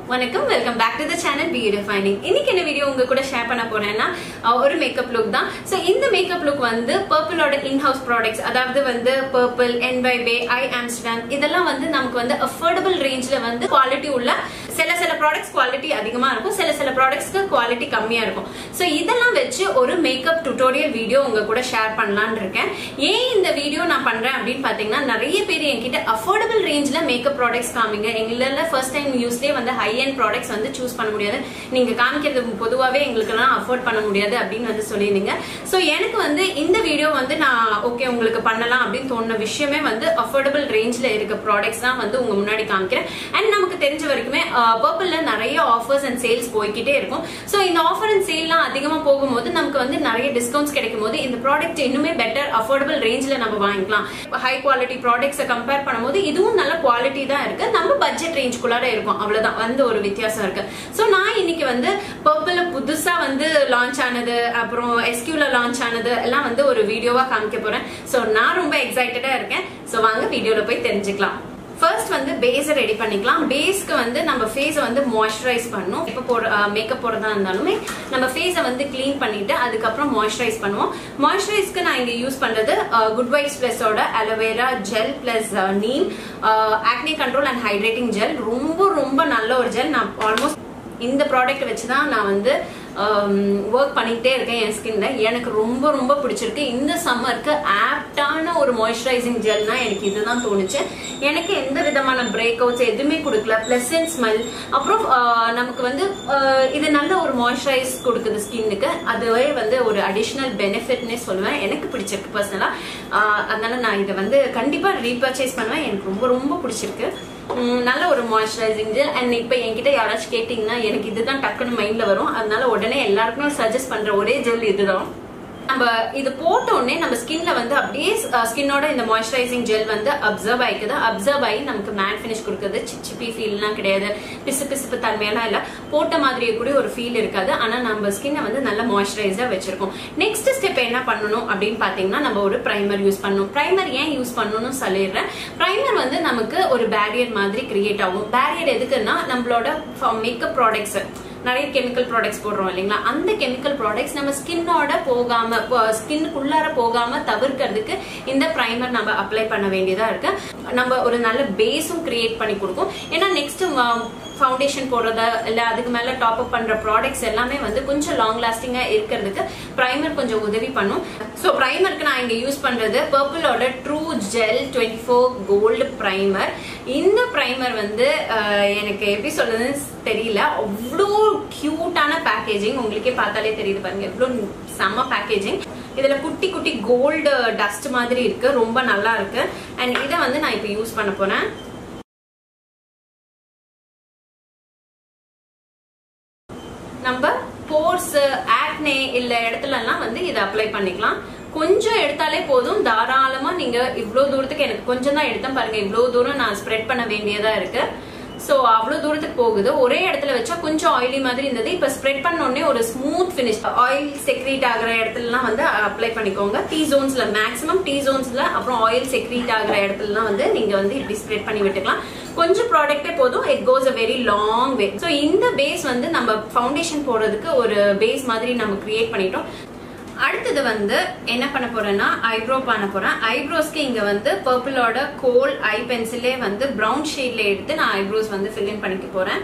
வணக்கம், welcome back to the channel be defining. இன்னைக்கு என்ன வீடியோ உங்க கூட ஷேர் பண்ண போறேன்னா ஒரு மேக்கப் லுக் தான். சோ இந்த மேக்கப் லுக் வந்து பர்பிளோட இன்ஹவுஸ் ப்ராடக்ட்ஸ், அதாவது வந்து பர்பிள், NYB, ஐ ஆம்ஸ்டர்டாம் இதெல்லாம் வந்து நமக்கு வந்து அஃபோர்டபிள் ரேஞ்ச்ல வந்து குவாலிட்டி உள்ள சில ப்ராடக்ட்ஸ் குவாலிட்டி அதிகமா இருக்கும், சில ப்ராடக்ட்ஸ்க்கு குவாலிட்டி கம்மியா இருக்கும். சோ இதெல்லாம் வச்சு ஒரு மேக்கப் டியூட்டோரியல் வீடியோ உங்க கூட ஷேர் பண்ணலாம்னு இருக்கேன். ஏன் இந்த வீடியோ நான் பண்றேன் அப்படின்னு பாத்தீங்கன்னா, நிறைய பேர் என்கிட்ட அஃபோர்டபிள் ரேஞ்ச்ல மேக்கப் ப்ராடக்ட்ஸ் காமிங்க, எங்கள ஃபர்ஸ்ட் டைம் யூஸ்லயே வந்து ஹை எண்ட் ப்ராடக்ட்ஸ் வந்து சூஸ் பண்ண முடியாது, நீங்க காமிக்கிறது பொதுவாகவே எங்களுக்கெல்லாம் அஃபோர்ட் பண்ண முடியாது அப்படின்னு வந்து சொல்லிருந்தீங்க. சோ எனக்கு வந்து இந்த வீடியோ வந்து நான் ஓகே உங்களுக்கு பண்ணலாம் அப்படின்னு தோணுன விஷயமே வந்து அஃபோர்டபிள் ரேஞ்ச்ல இருக்க ப்ராடக்ட்ஸ் தான் வந்து உங்க முன்னாடி காமிக்கிறேன். அண்ட் நமக்கு தெரிஞ்ச வரைக்குமே பர்பிள்ல நிறைய ஆஃபர்ஸ் அண்ட் சேல்ஸ் போய்கிட்டே இருக்கும். சோ இந்த ஆஃபர் அண்ட் சேல்லாம் அதிகமா போகும்போது நமக்கு வந்து நிறைய டிஸ்கவுண்ட்ஸ் கிடைக்கும் போது இந்த ப்ராடக்ட் இன்னுமே பெட்டர் அஃபோர்டபிள் ரேஞ்ச்ல நம்ம வாங்கிக்கலாம். ஹை குவாலிட்டி ப்ராடக்ட்ஸை கம்பேர் பண்ணும்போது இதுவும் நல்ல குவாலிட்டி தான் இருக்கு, நம்ம பட்ஜெட் ரேஞ்சுக்குள்ளார இருக்கும், அவ்வளவுதான் வந்து ஒரு வித்தியாசம் இருக்கு. சோ நான் இன்னைக்கு வந்து பர்பிள்ல புதுசா வந்து லான்ச் ஆனது, அப்புறம் எஸ்கியூல லான்ச் ஆனது எல்லாம் வந்து ஒரு வீடியோவா காமிக்க போறேன். சோ நான் ரொம்ப எக்ஸைட்டடா இருக்கேன். சோ வாங்க வீடியோல போய் தெரிஞ்சுக்கலாம். ஃபர்ஸ்ட் வந்து பேஸை ரெடி பண்ணிக்கலாம். பேஸ்க்கு வந்து நம்ம ஃபேஸை வந்து மாய்ஸ்சரைஸ் பண்ணணும். இப்போ மேக்கப் போடுறதா இருந்தாலுமே நம்ம ஃபேஸை வந்து கிளீன் பண்ணிட்டு அதுக்கப்புறம் மாய்ஸ்சரைஸ் பண்ணுவோம். மாய்ஸ்சரைஸ்க்கு நான் இங்க யூஸ் பண்றது குட் வைப்ஸ் பிளஸோட aloe vera gel plus neem acne control and hydrating gel. ரொம்ப ரொம்ப நல்ல ஒரு ஜெல். நான் ஆல்மோஸ்ட் இந்த ப்ராடக்ட் வச்சுதான் நான் வந்து ஒர்க் பண்ணிட்டே இருக்கேன் என் ஸ்கின்ல. எனக்கு ரொம்ப ரொம்ப பிடிச்சிருக்கு. இந்த சம்மருக்கு ஆப்டான ஒரு மாய்ஸ்சரைசிங் ஜெல்னா எனக்கு இதுதான் தோணுச்சு. எனக்கு எந்த விதமான பிரேக் அவுட்ஸ் எதுவுமே கொடுக்கல, பிளசன்ட் ஸ்மெல். அப்புறம் நமக்கு வந்து இது நல்ல ஒரு மாய்ஸ்சரைஸ் கொடுக்குது ஸ்கின்னுக்கு. அதுவே வந்து ஒரு அடிஷனல் பெனிஃபிட்னே சொல்லுவேன். எனக்கு பிடிச்சிருக்கு பர்சனலா. அதனால நான் இதை வந்து கண்டிப்பா ரீபர்ச்சேஸ் பண்ணுவேன். எனக்கு ரொம்ப ரொம்ப பிடிச்சிருக்கு. நல்ல ஒரு மாய்ஸ்சரைசிங் ஜெல். அண்ட் இப்ப என்கிட்ட யாராச்சும் கேட்டீங்கன்னா எனக்கு இதுதான் டக்குன்னு மைண்ட்ல வரும். அதனால உடனே எல்லாருக்குமே சஜஸ்ட் பண்ற ஒரே ஜெல் இதுதான். நம்ம இது போட்ட உடனே நம்ம ஸ்கின்ல வந்து அப்படியே ஸ்கின்னோட இந்த மாய்ஸ்சரைசிங் ஜெல் வந்து அப்சர்வ் ஆயிக்குது. அப்சர்வ் ஆகி நமக்கு மேட் பினிஷ் கொடுக்குது. சிப்பி ஃபீல்லாம் கிடையாது, பிசு பிசுப்பு தன்மையெல்லாம் இல்ல, போட்ட மாதிரியே கூட ஒரு ஃபீல் இருக்காது. ஆனா நம்ம ஸ்கின்னை வந்து நல்ல மாய்ஸ்சரைஸா வச்சிருக்கோம். நெக்ஸ்ட் ஸ்டெப் என்ன பண்ணணும் அப்படின்னு பாத்தீங்கன்னா, நம்ம ஒரு பிரைமர் யூஸ் பண்ணணும். பிரைமர் ஏன் யூஸ் பண்ணணும்னு சொல்லிடுறேன். பிரைமர் வந்து நமக்கு ஒரு பேரியர் மாதிரி கிரியேட் ஆகும். பேரியர் எதுக்குன்னா, நம்மளோட மேக்கப் ப்ராடக்ட்ஸ் நிறைய கெமிக்கல் ப்ராடக்ட்ஸ் போடுறோம் இல்லைங்களா, அந்த கெமிக்கல் ப்ராடக்ட்ஸ் நம்ம ஸ்கின்னோட போகாம, ஸ்கின்னுக்குள்ளார போகாம தவிர்க்கிறதுக்கு இந்த பிரைமர் நம்ம அப்ளை பண்ண வேண்டியதா இருக்கு. நம்ம ஒரு நல்ல பேஸும் கிரியேட் பண்ணி கொடுக்கும். ஏன்னா நெக்ஸ்ட் ஃபவுண்டேஷன் போடுறத இல்ல அதுக்கு மேல டாப் அப் பண்ற ப்ராடக்ட்ஸ் எல்லாமே வந்து கொஞ்சம் லாங் லாஸ்டிங்கா இருக்கிறதுக்கு பிரைமர் கொஞ்சம் உதவி பண்ணும். சோ பிரைமருக்கு நான் இங்க யூஸ் பண்றது பர்பிளோட ட்ரூ ஜெல் 24 கோல்டு பிரைமர். இந்த பிரைமர் வந்து எனக்கு எப்படி சொல்றதுன்னு தெரியல, அவ்வளோ கியூட்டான பேக்கேஜிங். உங்களுக்கே பார்த்தாலே தெரியுது பாருங்க, எவ்வளவு செம்ம பேக்கேஜிங். இதுல குட்டி குட்டி கோல்டு டஸ்ட் மாதிரி இருக்கு, ரொம்ப நல்லா இருக்கு. அண்ட் இதை வந்து நான் இப்ப யூஸ் பண்ண போறேன். நம்ம போர்ஸ், ஆக்னே இல்ல இடத்துல எல்லாம் வந்து இதை அப்ளை பண்ணிக்கலாம். கொஞ்சம் எடுத்தாலே போதும், தாராளமா நீங்க இவ்வளவு தூரத்துக்கு, எனக்கு கொஞ்சம் தான் எடுத்தேன் பாருங்க, இவ்வளவு தூரம் நான் ஸ்ப்ரெட் பண்ண வேண்டியதா இருக்கு. சோ அவ்வளவு தூரத்துக்கு போகுது. ஒரே இடத்துல வச்சா கொஞ்சம் ஆயிலி மாதிரி இருந்தது, இப்ப ஸ்ப்ரெட் பண்ண உடனே ஒரு ஸ்மூத் பினிஷ். ஆயில் செக்ரீட் ஆகிற இடத்துல எல்லாம் வந்து அப்ளை பண்ணிக்கோங்க. டி ஜோன்ஸ்ல மேக்ஸிமம், டி ஜோன்ஸ்ல அப்புறம் ஆயில் செக்ரீட் ஆகிற இடத்துல வந்து நீங்க வந்து இப்படி ஸ்ப்ரெட் பண்ணி விட்டுக்கலாம். கொஞ்சம் ப்ராடக்டே போதும், it goes a very long way. So இந்த பேஸ் வந்து நம்ம ஃபவுண்டேஷன் போடுறதுக்கு ஒரு பேஸ் மாதிரி நம்ம கிரியேட் பண்ணிட்டோம். அடுத்தது வந்து என்ன பண்ண போறேன்னா, ஐப்ரோ பண்ண போறேன். ஐப்ரோஸ்க்கு இங்க வந்து பர்பிளோட கோல் ஐ பென்சிலே வந்து பிரவுன் ஷேட்ல எடுத்து நான் ஐப்ரோஸ் வந்து ஃபில் இன் பண்ணிக்க போறேன்.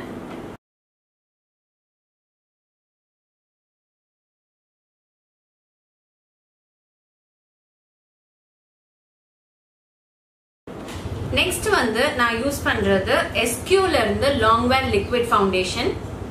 நெக்ஸ்ட் வந்து நான் யூஸ் பண்றது எஸ்கியூல இருந்து லாங் வேர் லிக்விட் ஃபவுண்டேஷன்.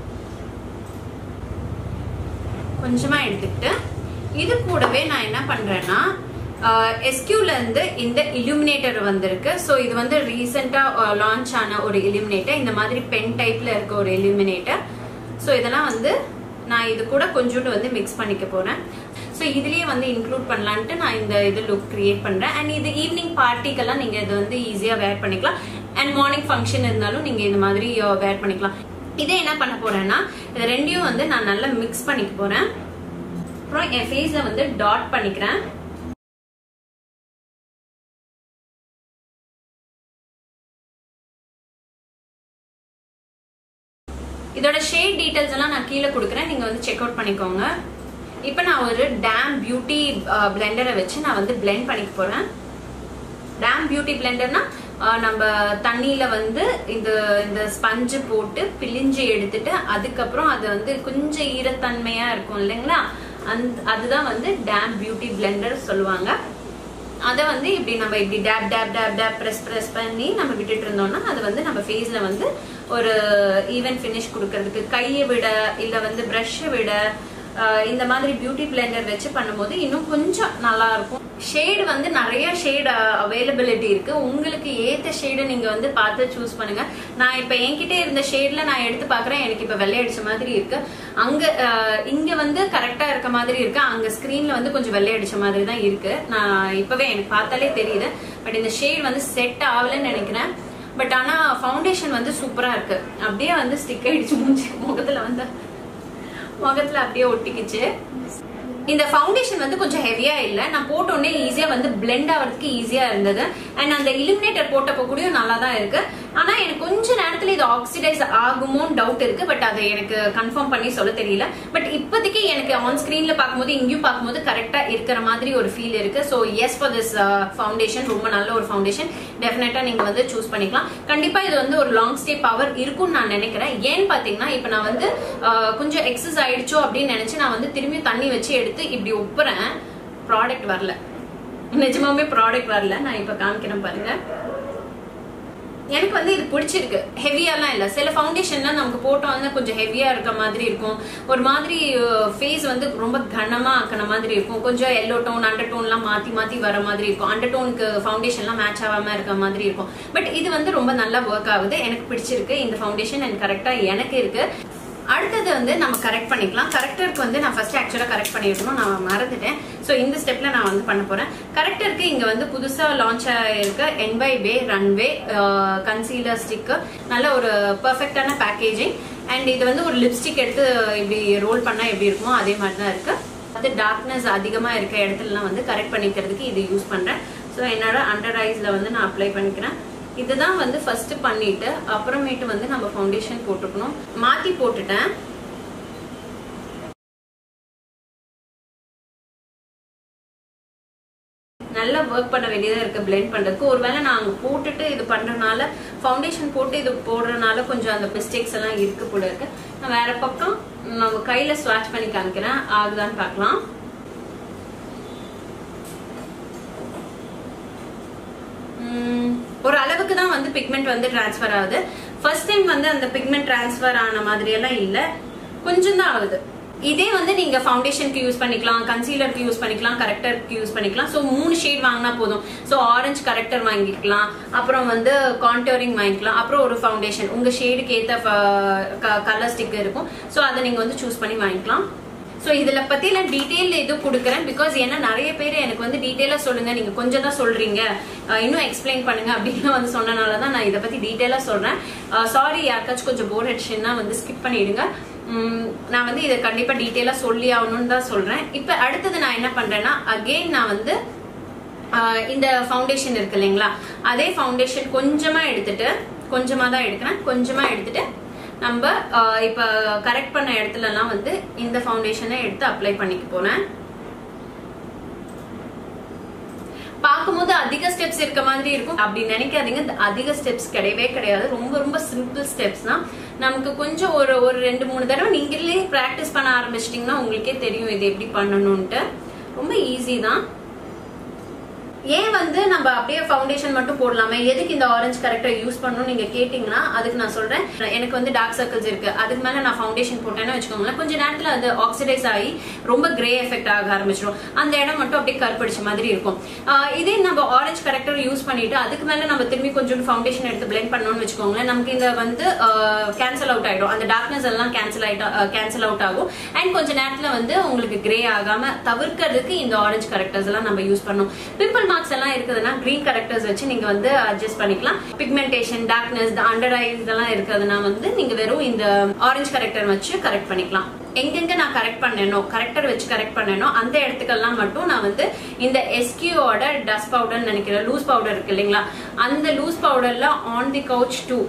கொஞ்சமா எடுத்துக்கிட்டு இது கூடவே நான் என்ன பண்றேன்னா, எஸ்கியூல இருந்து இந்த இலுமினேட்டர் வந்திருக்கு. சோ இது வந்து ரீசெண்டா லான்ச் ஆன ஒரு இலுமினேட்டர். இந்த மாதிரி பென் டைப்ல இருக்க ஒரு இலுமினேட்டர். சோ இதெல்லாம் வந்து நான் இது கூட கொஞ்சோண்டு வந்து மிக்ஸ் பண்ணிக்க போறேன். சோ இதுலயே வந்து இன்க்ளூட் பண்ணலான்ட்டு நான் இந்த இது லுக் கிரியேட் பண்றேன். அண்ட் இது ஈவினிங் பார்ட்டிக்கெல்லாம் நீங்க இது வந்து ஈஸியா வேர் பண்ணிக்கலாம். அண்ட் மார்னிங் ஃபங்க்ஷன் இருந்தாலும் நீங்க இந்த மாதிரி வேர் பண்ணிக்கலாம். இதே என்ன பண்ண போறேன்னா, இது ரெண்டையும் வந்து நான் நல்லா மிக்ஸ் பண்ணிக்க போறேன். அப்புறம் என் ஃபேஸ்ல வந்து டாட் பண்ணிக்கிறேன். இதோட ஷேட் டீடைல்ஸ் எல்லாம் நான் கீழே கொடுக்குறேன், நீங்க வந்து செக் அவுட் பண்ணிக்கோங்க. இப்போ நான் ஒரு டேம் பியூட்டி பிளெண்டரை வச்சு நான் வந்து பிளெண்ட் பண்ணிக்க போறேன். டேம் பியூட்டி பிளெண்டர்னா நம்ம தண்ணியில வந்து இந்த ஸ்பஞ்சு போட்டு பிழிஞ்சு எடுத்துட்டு அதுக்கப்புறம் அது வந்து கொஞ்சம் ஈரத்தன்மையா இருக்கும் இல்லைங்களா, அதுதான் வந்து டேம் பியூட்டி பிளெண்டர் சொல்லுவாங்க. அதை வந்து இப்படி நம்ம இப்படி tap tap tap tap press பண்ணி நம்ம விட்டுட்டு இருந்தோம்னா அது வந்து நம்ம ஃபேஸ்ல வந்து ஒரு ஈவன் ஃபினிஷ் கொடுக்கறதுக்கு, கையை விட இல்ல வந்து பிரஷை விட இந்த மாதிரி பியூட்டி பிளெண்டர் வச்சு பண்ணும்போது இன்னும் கொஞ்சம் நல்லா இருக்கும். ஷேடு வந்து நிறைய ஷேட் அவைலபிலிட்டி இருக்கு, உங்களுக்கு ஏத்த ஷேடு நீங்க வந்து பார்த்து சூஸ் பண்ணுங்க. நான் இப்ப என்கிட்ட இருந்த ஷேட்ல நான் எடுத்து பாக்குறேன், எனக்கு இப்ப வெள்ளையடிச்ச மாதிரி இருக்கு. இங்க வந்து கரெக்டா இருக்க மாதிரி இருக்கு, அங்க ஸ்கிரீன்ல வந்து கொஞ்சம் வெள்ளையடிச்ச மாதிரி தான் இருக்கு. நான் இப்பவே எனக்கு பார்த்தாலே தெரியுது. பட் இந்த ஷேட் வந்து செட் ஆகலன்னு நினைக்கிறேன். பட் ஆனா ஃபவுண்டேஷன் வந்து சூப்பரா இருக்கு, அப்படியே வந்து ஸ்டிக் ஆயிடுச்சு மூஞ்சி முகத்துல அப்படியே ஒட்டிக்கிச்சு. இந்த ஃபவுண்டேஷன் வந்து கொஞ்சம் ஹெவியா இல்ல, நான் போட்ட உடனே ஈஸியா வந்து பிளெண்ட் ஆகிறதுக்கு ஈஸியா இருந்தது. அண்ட் அந்த இலுமினேட்டர் போட்டப்போ கூட நல்லா தான் இருக்கு. ஆனா எனக்கு கொஞ்ச நேரத்துல இது ஆக்சிடைஸ் ஆகுமோன்னு டவுட் இருக்கு, பட் அதை எனக்கு கன்ஃபார்ம் பண்ணி சொல்ல தெரியல. பட் இப்போதைக்கு எனக்கு ஆன் ஸ்கிரீன்ல பார்க்கும்போது இங்கேயும் பார்க்கும்போது கரெக்டா இருக்கிற மாதிரி ஒரு ஃபீல் இருக்கு. So as far this foundation, ரொம்ப நல்ல ஒரு ஃபவுண்டேஷன், டெஃபினட்டா நீங்க வந்து சூஸ் பண்ணிக்கலாம். கண்டிப்பா இது வந்து ஒரு லாங் ஸ்டே பவர் இருக்கும்னு நான் நினைக்கிறேன். ஏன்னு பாத்தீங்கன்னா இப்ப நான் வந்து கொஞ்சம் எக்ஸஸ் ஆயிடுச்சோ அப்படின்னு நினைச்சு நான் வந்து திரும்பி தண்ணி வச்சு எடுத்து இப்படி ஒப்புறேன், ப்ராடக்ட் வரல, நிஜமாவே ப்ராடக்ட் வரல. நான் இப்ப காமிக்கிறேன் பாருங்க. எனக்கு வந்து இது பிடிச்சிருக்கு, ஹெவியாலாம் இல்ல. சில ஃபவுண்டேஷன்லாம் நமக்கு போட்டோம்னா கொஞ்சம் ஹெவியா இருக்க மாதிரி இருக்கும், ஒரு மாதிரி ஃபேஸ் வந்து ரொம்ப கனமா ஆக்கின மாதிரி இருக்கும், கொஞ்சம் எல்லோ டோன் அண்டர் டோன்லாம் மாத்தி வர மாதிரி இருக்கும், அண்டர் டோனுக்கு ஃபவுண்டேஷன்லாம் மேட்ச் ஆகாம இருக்க மாதிரி இருக்கும். பட் இது வந்து ரொம்ப நல்லா ஒர்க் ஆகுது, எனக்கு பிடிச்சிருக்கு இந்த ஃபவுண்டேஷன், அண்ட் கரெக்டா எனக்கு இருக்கு. அடுத்தது வந்து நம்ம கரெக்ட் பண்ணிக்கலாம். கரெக்டருக்கு வந்து நான் ஃபர்ஸ்ட் ஆக்சுவலா கரெக்ட் பண்ணிருக்கணும், நான் மறந்துட்டேன். ஸோ இந்த ஸ்டெப்ல நான் வந்து பண்ண போறேன். கரெக்டருக்கு இங்க வந்து புதுசா லான்ச் ஆயிருக்க NYBay ரன்வே கன்சீலர் ஸ்டிக், நல்ல ஒரு பெர்ஃபெக்டான பேக்கேஜிங். அண்ட் இது வந்து ஒரு லிப்ஸ்டிக் எடுத்து இப்படி ரோல் பண்ணா எப்படி இருக்குமோ அதே மாதிரி தான் இருக்கு. அது டார்க்னஸ் அதிகமா இருக்க இடத்துலலாம் வந்து கரெக்ட் பண்ணிக்கிறதுக்கு இது யூஸ் பண்றேன். ஸோ என்னோட அண்டர் ஐஸ்ல வந்து நான் அப்ளை பண்ணிக்கிறேன். இதுதான் வந்து ஃபர்ஸ்ட் பண்ணிட்டு அப்புறமேட்டு வந்து நம்ம ஃபவுண்டேஷன் போட்டுக்கணும். மாத்தி போட்டுட்டேன். நல்லா ஒர்க் பண்ண வேண்டியதா இருக்கு பிளெண்ட் பண்றதுக்கு. ஒருவேளை நான் அங்க போட்டுட்டு இது பண்றதுனால, ஃபவுண்டேஷன் போட்டு இது போடுறதுனால கொஞ்சம் அந்த மிஸ்டேக்ஸ் எல்லாம் இருக்கு போல இருக்கு. நான் வேற பக்கம் நம்ம கையில ஸ்வாட்ச் பண்ணி காமிக்கிறேன், ஆகுதான்னு பார்க்கலாம். ஒரு அளவுக்கு தான் வந்து பிக்மெண்ட் வந்து டிரான்ஸ்ஃபர் ஆகுது. ஃபர்ஸ்ட் டைம் வந்து அந்த பிக்மெண்ட் டிரான்ஸ்ஃபர் ஆன மாதிரி எல்லாம் இல்ல, கொஞ்சம் தான் ஆகுது. இதே வந்து நீங்க ஃபவுண்டேஷனுக்கு யூஸ் பண்ணிக்கலாம், கன்சீலருக்கு யூஸ் பண்ணிக்கலாம், கரெக்டருக்கு யூஸ் பண்ணிக்கலாம். ஸோ 3 ஷேட் வாங்கினா போதும். ஸோ ஆரஞ்சு கரெக்டர் வாங்கிக்கலாம், அப்புறம் வந்து கான்டோரிங் வாங்கிக்கலாம், அப்புறம் ஒரு ஃபவுண்டேஷன் உங்க ஷேடுக்கு ஏற்ற கலர் ஸ்டிக் இருக்கும். ஸோ அதை நீங்க வந்து சூஸ் பண்ணி வாங்கிக்கலாம். ஸோ இதுல பத்தி நான் டீடைல் இது கொடுக்குறேன். பிகாஸ் ஏன்னா நிறைய பேர் எனக்கு வந்து டீடைலா சொல்லுங்க, நீங்க கொஞ்சம் தான் சொல்றீங்க, இன்னும் எக்ஸ்பிளைன் பண்ணுங்க அப்படின்னு வந்து சொன்னனாலதான் நான் இதை பத்தி டீடைலா சொல்றேன். சாரி யாருக்காச்சும் கொஞ்சம் போர் அடிச்சுன்னா வந்து ஸ்கிப் பண்ணிடுங்க. நான் வந்து இதை கண்டிப்பா டீடைலா சொல்லி ஆகணும்னு தான் சொல்றேன். இப்ப அடுத்தது நான் என்ன பண்றேன்னா, அகெயின் நான் வந்து இந்த ஃபவுண்டேஷன் இருக்கு இல்லைங்களா, அதே ஃபவுண்டேஷன் கொஞ்சமா எடுத்துட்டு, கொஞ்சமா தான் எடுக்கிறேன், கொஞ்சமா எடுத்துட்டு நம்ம இப்ப கரெக்ட் பண்ண இடத்துல எல்லாம் வந்து இந்த ஃபவுண்டேஷனை எடுத்து அப்ளை பண்ணிக்க போறேன். பார்க்கும்போது அதிக ஸ்டெப்ஸ் இருக்க மாதிரி இருக்கும் அப்படி நினைக்காதீங்க, அதிக ஸ்டெப்ஸ் கிடையவே கிடையாது. ரொம்ப ரொம்ப சிம்பிள் ஸ்டெப்ஸ் தான். நமக்கு கொஞ்சம் ஒரு 2-3 தடவை நீங்களே பிராக்டிஸ் பண்ண ஆரம்பிச்சிட்டீங்கன்னா உங்களுக்கே தெரியும் இது எப்படி பண்ணணும்ட்டு. ரொம்ப ஈஸி தான். ஏன் வந்து நம்ம அப்படியே ஃபவுண்டேஷன் மட்டும் போடலாமே, எதுக்கு இந்த ஆரஞ்சு கரெக்டர் யூஸ் பண்ணணும் நீங்க கேட்டீங்கன்னா அதுக்கு நான் சொல்றேன். எனக்கு வந்து டார்க் சர்க்கிள்ஸ் இருக்கு, அதுக்கு மேல நான் ஃபவுண்டேஷன் போட்டேன்னு வச்சுக்கோங்களேன், கொஞ்ச நேரத்துல அது ஆக்சிடைஸ் ஆகி ரொம்ப கிரே எஃபெக்ட் ஆக ஆரம்பிச்சிடும். அந்த இடம் மட்டும் அப்படியே கருப்படிச்ச மாதிரி இருக்கும். இதே நம்ம ஆரஞ்சு கரெக்டர் யூஸ் பண்ணிட்டு அதுக்கு மேல நம்ம திரும்பி கொஞ்சம் ஃபவுண்டேஷன் எடுத்து பிளெண்ட் பண்ணணும்னு வச்சுக்கோங்களேன், நமக்கு இங்க வந்து கேன்சல் அவுட் ஆயிடும், அந்த டார்க்னஸ் எல்லாம் கேன்சல் அவுட் ஆகும். அண்ட் கொஞ்ச நேரத்துல வந்து உங்களுக்கு கிரே ஆகாம தவிர்க்கிறதுக்கு இந்த ஆரஞ்சு கரெக்டர்ஸ் எல்லாம் நம்ம யூஸ் பண்ணணும். பிம்பிள் மார்க்ஸ் எல்லாம் இருக்குதுன்னா கிரீன் கரெக்டர்ஸ் வச்சு நீங்க வந்து அட்ஜஸ்ட் பண்ணிக்கலாம். பிக்மெண்டேஷன், டார்க்னஸ், அண்டர் ஐஸ் இதெல்லாம் இருக்குதுன்னா வந்து நீங்க வெறும் இந்த ஆரஞ்சு கரெக்டர் வச்சு கரெக்ட் பண்ணிக்கலாம். எங்கெங்க நான் கரெக்ட் பண்ணணும், கரெக்டர் வச்சு கரெக்ட் பண்ணணும் அந்த இடத்துக்கெல்லாம் மட்டும் நான் வந்து இந்த எஸ்கியூவோட டஸ்ட் பவுடர் நினைக்கிறேன், லூஸ் பவுடர் இருக்கு இல்லைங்களா, அந்த லூஸ் பவுடர்ல ஆன் தி கவுச் 2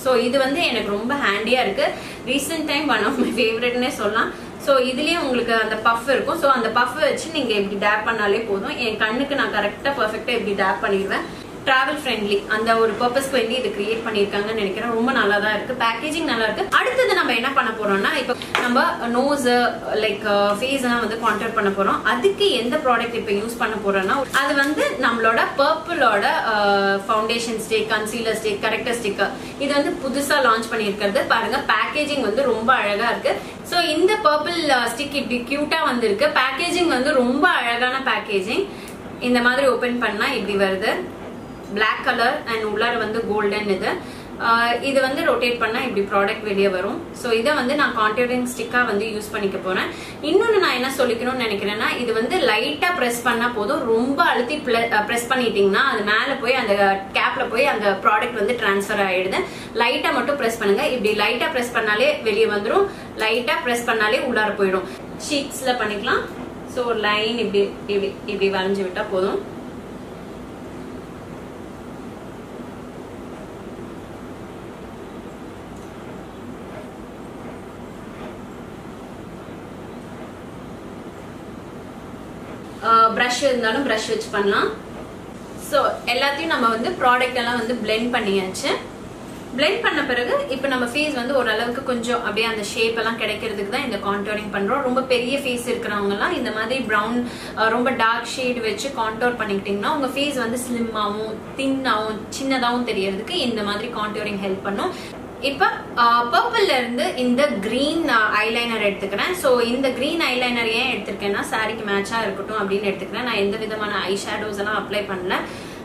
ஸோ இது வந்து எனக்கு ரொம்ப ஹேண்டியா இருக்கு. Recent time one of my ஃபேவரட்னே சொல்லலாம். ஸோ இதுலயே உங்களுக்கு அந்த பஃப் இருக்கும். ஸோ அந்த பஃப் வச்சு நீங்க இப்படி டேப் பண்ணாலே போதும். என் கண்ணுக்கு நான் கரெக்டா பெர்ஃபெக்டா இப்படி டேப் பண்ணிடுவேன். டிராவல் ஃப்ரெண்ட்லி அந்த ஒரு பர்பஸ்க்கு வேண்டி இது கிரியேட் பண்ணிருக்காங்கன்னு நினைக்கிறேன். ரொம்ப நல்லா தான் இருக்கு. பேக்கேஜிங் நல்லா இருக்கு. அடுத்தது நம்ம என்ன பண்ண போறோம்னா, இப்போ நம்ம நோஸ் லைக் ஃபேஸ் எல்லாம் வந்து கான்டூர் பண்ண போறோம். அதுக்கு எந்த ப்ராடக்ட் இப்போ யூஸ் பண்ண போறோம்னா, அது வந்து நம்மளோட பர்பிளோட foundation stick, concealer stick, corrector stick. இது வந்து புதுசா லான்ச் பண்ணிருக்கிறது. பாருங்க பேக்கேஜிங் வந்து ரொம்ப அழகா இருக்கு. சோ இந்த பர்பிள் ஸ்டிக் இப்படி கியூட்டா வந்திருக்கு. பேக்கேஜிங் வந்து ரொம்ப அழகான பேக்கேஜிங். இந்த மாதிரி ஓபன் பண்ணா இப்படி வருது. Black color and உள்ளார வந்து கோல்டன். இது வந்து ரொட்டேட் பண்ணா இப்படி ப்ராடக்ட் வெளியே வரும். சோ இதை வந்து நான் கான்டூரிங் ஸ்டிக்கா வந்து யூஸ் பண்ணிக்க போறேன். இன்னொன்னு நான் என்ன சொல்லிக்கணும்னு நினைக்கிறேன்னா, இது வந்து லைட்டா பிரஸ் பண்ணா போதும். ரொம்ப அழுத்தி பிரஸ் பண்ணிட்டீங்கன்னா அது மேல போய் அந்த கேப்ல போய் அந்த ப்ராடக்ட் வந்து டிரான்ஸ்ஃபர் ஆயிடுது. லைட்டா மட்டும் பிரஸ் பண்ணுங்க. இப்படி லைட்டா பிரஸ் பண்ணாலே வெளியே வந்துடும். லைட்டா பிரஸ் பண்ணாலே உள்ளார போயிடும். சீக்ஸ்ல பண்ணிக்கலாம். சோ லைன் இப்படி இப்படி இப்படி வரைஞ்சு விட்டா போதும். பிரஷ் இருந்தாலும் பிரஷ் வச்சு பண்ணலாம். சோ எல்லாத்தையும் நம்ம வந்து ப்ராடக்ட் எல்லாம் வந்து பிளெண்ட் பண்ணியாச்சு. பிளெண்ட் பண்ண பிறகு இப்போ நம்ம ஃபேஸ் வந்து ஓரளவுக்கு கொஞ்சம் அப்படியே அந்த ஷேப் எல்லாம் கிடைக்கிறதுக்கு தான் இந்த கான்டூரிங் பண்றோம். ரொம்ப பெரிய ஃபேஸ் இருக்கிறவங்க எல்லாம் இந்த மாதிரி பிரவுன் ரொம்ப டார்க் ஷேட் வச்சு கான்டூர் பண்ணிக்கிட்டீங்கன்னா உங்க ஃபேஸ் வந்து ஸ்லிம்மாவும் தின்னாவும் சின்னதாவும் தெரியறதுக்கு இந்த மாதிரி கான்டூரிங் ஹெல்ப் பண்ணும். இப்ப பர்பிள்ல இருந்து இந்த கிரீன் ஐலைனர் எடுத்துக்கிறேன். சோ இந்த கிரீன் ஐலைனர் ஏன் எடுத்திருக்கேன்னா, சாரிக்கு மேட்சா இருக்கட்டும் அப்படின்னு எடுத்துக்கிறேன். நான் எந்த விதமான ஐ ஷேடோஸ் எல்லாம் அப்ளை பண்ணல.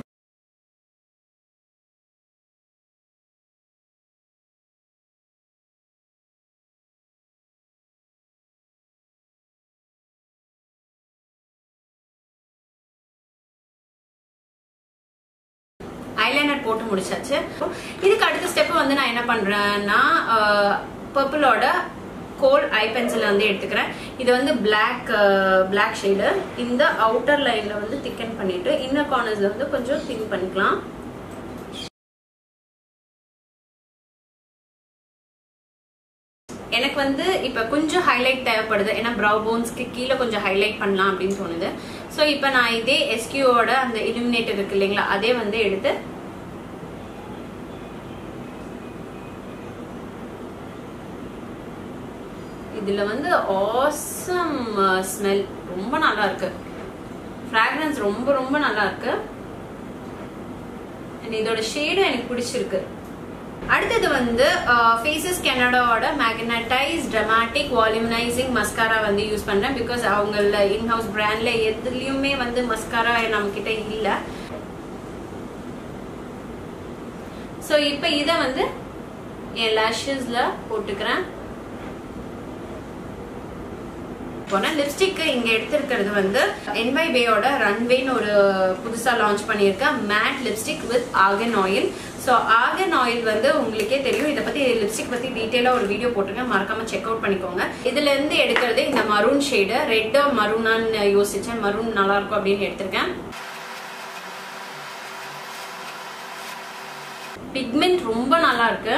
ஐலைனர் போட்டு முடிச்சாச்சு. இதுக்கு அடுத்த ஸ்டெப் வந்து நான் என்ன பண்றேன்னா, பர்பிளோட கோல் ஐ பென்சில் வந்து எடுத்துக்கிறேன். இது வந்து பிளாக் ஷேடு. இந்த அவுட்டர் லைன்ல வந்து திக்கன் பண்ணிட்டு இன்னர் கார்னர்ஸ்ல வந்து கொஞ்சம் தின் பண்ணிக்கலாம். எனக்கு வந்து இப்ப கொஞ்சம் ஹைலைட் தேவைப்படுது. ஏன்னா ப்ரவ் போன்ஸ்க்கு கீழே கொஞ்சம் ஹைலைட் பண்ணலாம் அப்படின்னு தோணுது. சோ இப்ப நான் இதே எஸ்கியூவோட அந்த இலுமினேட்டர் இருக்கு இல்லைங்களா, அதே வந்து எடுத்து இதுல வந்து ஆசம் ஸ்மெல் ரொம்ப நல்லா இருக்கு. ஃப்ராக்ரன்ஸ் ரொம்ப ரொம்ப நல்லா இருக்கு. இதோட ஷேடும் எனக்கு பிடிச்சிருக்கு. அடுத்தது வந்து ஃபேஸஸ் கனடாவோட மேக்னடைஸ் ட்ராமாட்டிக் வால்யூமைசிங் மஸ்காரா வந்து யூஸ் பண்றேன். பிகாஸ் அவங்கள இன்ஹவுஸ் பிராண்ட்ல எதுலயுமே வந்து மஸ்காரா நம்ம கிட்ட இல்ல. சோ இப்ப இத வந்து என் லாஷஸ்ல போட்டுக்கிறேன். லிப்ஸ்டிக் இங்க எடுத்திருக்கிறது வந்து NYBயோட ரன்வேன்னு ஒரு புதுசா லான்ச் பண்ணிருக்க matte lipstick with argan oil. So argan oil வந்து உங்களுக்கே தெரியும். இதை பத்தி லிப்ஸ்டிக் பத்தி டீடைலா ஒரு வீடியோ போட்டிருக்கேன், மறக்காம செக் அவுட் பண்ணிக்கோங்க. இதுல இருந்து எடுக்கிறது இந்த மரூன் ஷேடு. ரெட் மரூனான்னு யோசிச்சேன், மரூன் நல்லா இருக்கும் அப்படின்னு எடுத்திருக்கேன். பிக்மெண்ட் ரொம்ப நல்லா இருக்கு.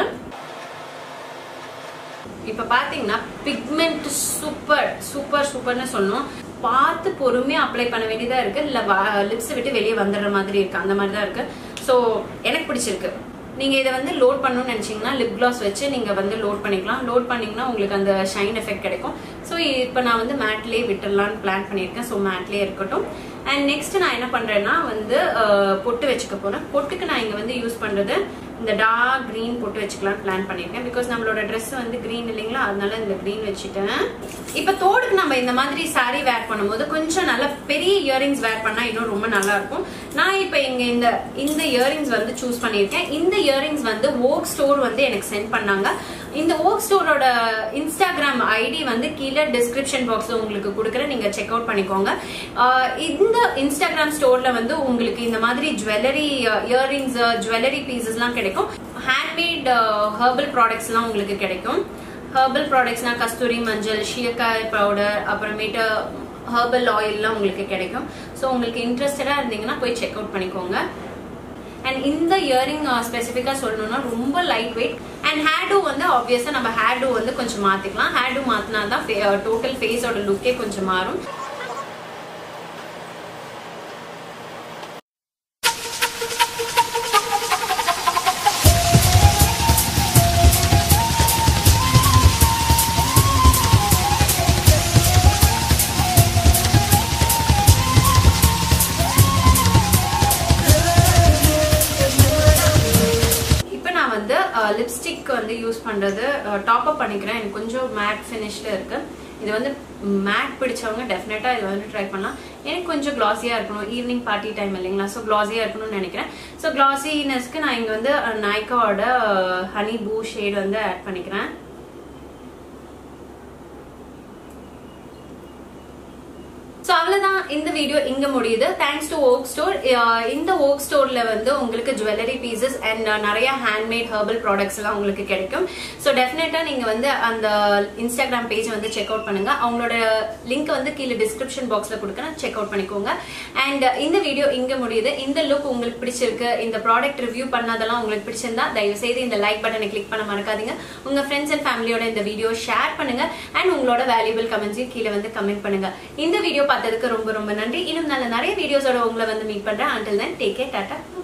இப்ப பாத்தீங்கன்னா பிக்மெண்ட் சூப்பர் சூப்பர் சூப்பர்னு சொல்லணும். பார்த்து பொறுமையா அப்ளை பண்ண வேண்டியதா இருக்கு. இல்ல லிப்ஸ் விட்டு வெளியே வந்துடுற மாதிரி இருக்கு, அந்த மாதிரி தான் இருக்கு. சோ எனக்கு பிடிச்சிருக்கு. நீங்க இதை வந்து லோட் பண்ணணும்னு நினைச்சீங்கன்னா லிப் கிளாஸ் வச்சு நீங்க வந்து லோட் பண்ணிக்கலாம். லோட் பண்ணீங்கன்னா உங்களுக்கு அந்த ஷைன் எஃபெக்ட் கிடைக்கும். சோ இப்ப நான் வந்து மேட்லயே விட்டுடலான்னு பிளான் பண்ணிருக்கேன். சோ மேட்லயே இருக்கட்டும். அண்ட் நெக்ஸ்ட் நான் என்ன பண்றேன்னா வந்து பொட்டு வச்சுக்க போறேன். பொட்டுக்கு நான் இங்க வந்து யூஸ் பண்றது இந்த டார்க் கிரீன் போட்டு வச்சுக்கலாம் பிளான் பண்ணிருக்கேன். பிகாஸ் நம்மளோட ட்ரெஸ் வந்து கிரீன் இல்லைங்களா, அதனால இந்த கிரீன் வச்சுட்டேன். இப்ப தோடுக்கு நம்ம இந்த மாதிரி சாரி வேர் பண்ணும்போது கொஞ்சம் நல்ல பெரிய இயரிங்ஸ் வேர் பண்ணா இன்னும் ரொம்ப நல்லா இருக்கும். நான் இப்ப இங்க இந்த இயரிங்ஸ் வந்து சூஸ் பண்ணிருக்கேன். இந்த இயரிங்ஸ் வந்து வோக் ஸ்டோர் வந்து எனக்கு சென்ட் பண்ணாங்க. இந்த வோக் ஸ்டோரோட இன்ஸ்டாகிராம் ஐடி வந்து கீழே டிஸ்கிரிப்ஷன் பாக்ஸ்ல உங்களுக்கு கொடுக்குறேன், நீங்க செக் அவுட் பண்ணிக்கோங்க. இந்த இன்ஸ்டாகிராம் ஸ்டோர்ல வந்து உங்களுக்கு இந்த மாதிரி ஜுவல்லரி இயரிங்ஸ் ஜுவல்லரி பீசஸ் எல்லாம் கிடைக்கும். ஹேண்ட்மேட் ஹெர்பல் ப்ராடக்ட்ஸ் எல்லாம் உங்களுக்கு கிடைக்கும். ஹெர்பல் ப்ராடக்ட்ஸ்னா கஸ்தூரி மஞ்சள், ஷீயக்காய் பவுடர், அப்புறமேட்டு ஹெர்பல் ஆயில் எல்லாம் உங்களுக்கு கிடைக்கும். ஸோ உங்களுக்கு இன்ட்ரெஸ்டடா இருந்தீங்கன்னா போய் செக் அவுட் பண்ணிக்கோங்க. அண்ட் இந்த இயரிங் ஸ்பெசிஃபிக்கா சொல்லணும்னா ரொம்ப light weight. And hair do வந்து ஆப்வியஸா நம்ம ஹேர் டூ வந்து கொஞ்சம் மாத்திக்கலாம். ஹேர் டூ மாத்தினா தான் டோட்டல் ஃபேஸோட லுக்கே கொஞ்சம் மாறும். லிப்ஸ்டிக் வந்து யூஸ் பண்றது டாப் அப் பண்ணிக்கிறேன். எனக்கு கொஞ்சம் மேட் ஃபினிஷ்ல இருக்கு. இது வந்து மேட் பிடிச்சவங்க டெஃபினட்டா இது வந்து ட்ரை பண்ணலாம். எனக்கு கொஞ்சம் கிளாஸியா இருக்கணும், ஈவினிங் பார்ட்டி டைம் இல்லைங்களா, ஸோ கிளாஸியா இருக்கணும்னு நினைக்கிறேன். ஸோ கிளாஸினஸ்க்கு நான் இங்க வந்து நைக்காவோட ஹனி பூ ஷேட் வந்து ஆட் பண்ணிக்கிறேன். So அவ்வளவுதான் இந்த வீடியோ இங்க முடியுது. Thanks to oak store. இந்த ஓக் ஸ்டோர்ல வந்து உங்களுக்கு ஜுவல்லரி பீசஸ் அண்ட் நிறைய ஹேண்ட்மேட் ஹெர்பல் ப்ராடக்ட்ஸ் எல்லாம் உங்களுக்கு கிடைக்கும். ஸோ டெஃபினட்டா நீங்க வந்து அந்த இன்ஸ்டாகிராம் பேஜ் வந்து செக் அவுட் பண்ணுங்க. அவங்களோட லிங்க் வந்து கீழே டிஸ்கிரிப்ஷன் பாக்ஸ்ல கொடுக்குறேன், செக் அவுட் பண்ணிக்கோங்க. அண்ட் இந்த வீடியோ இங்க முடியுது. இந்த லுக் உங்களுக்கு பிடிச்சிருக்கு, இந்த ப்ராடக்ட் ரிவ்யூ பண்ணதெல்லாம் உங்களுக்கு பிடிச்சிருந்தா தயவு செய்து இந்த லைக் பட்டனை கிளிக் பண்ண மறக்காதீங்க. உங்க ஃப்ரெண்ட்ஸ் அண்ட் ஃபேமிலியோட இந்த வீடியோ ஷேர் பண்ணுங்க. அண்ட் உங்களோட வேல்யூபிள் கமெண்ட்ஸையும் கீழே வந்து கமெண்ட் பண்ணுங்க. இந்த வீடியோ பார்த்ததுக்கு ரொம்ப ரொம்ப நன்றி. இன்னும் நல்ல நிறைய வீடியோஸோட உங்களை வந்து மீட் பண்றேன். until then take care, tata.